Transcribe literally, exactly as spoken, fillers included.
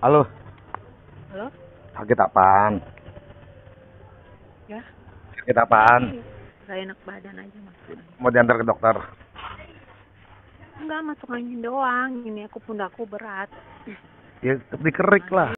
Halo, Halo? sakit apaan? Ya, Sakit apaan? gak enak badan aja mas. Mau diantar ke dokter? Enggak, masuk angin doang. Ini aku pundakku berat. Ya, dikerik lah.